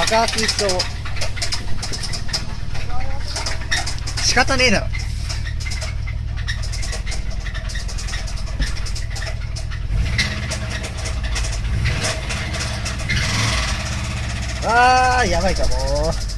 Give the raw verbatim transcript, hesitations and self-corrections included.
かきそう。仕方ねえだろ。あー、やばいかもう。